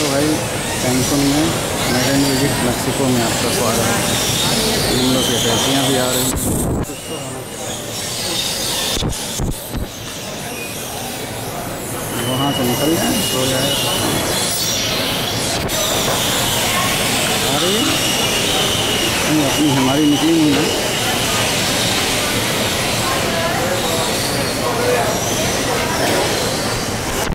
भाई कैंकुन में maiden visit Mexico में आपका स्वागत है। इन लोग की टैक्सियाँ भी आ रही हैं। वहाँ से निकल जाए हो जाए। आ रही है नहीं, अपनी हमारी निकली